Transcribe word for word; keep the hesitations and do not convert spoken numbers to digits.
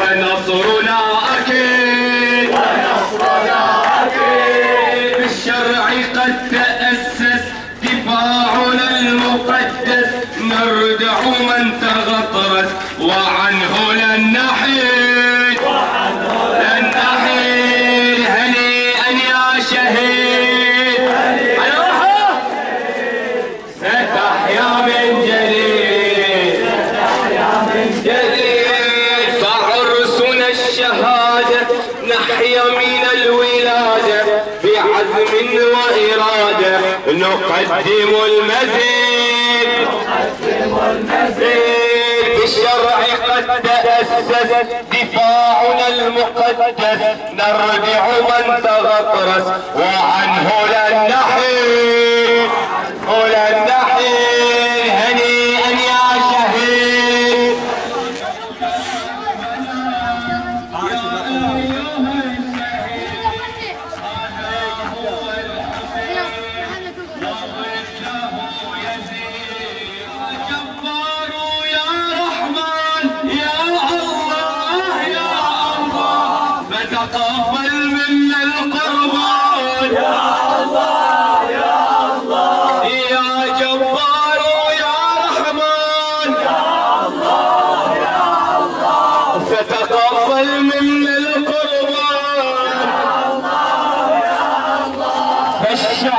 ونصرنا أكيد ونصرنا أكيد بالشرع قد تأسس دفاعنا المقدس نردع من تغطرس وعنه لن نحيد لن نحيد هنيئا يا شهيد ستحيا من جديد ستحيا من جديد فعرسنا الشهادة نحيا من الولادة بعزم وإرادة نقدم المزيد نقدم المزيد بالشرع قد تأسس دفاعنا المقدس نردع من تغطرس وعنه لن نحيد ولن نحيد هنيئا يا شهيد تقبل منا القربان يا الله يا الله يا جبار يا رحمن يا الله يا الله فتقبل منا القربان يا الله يا الله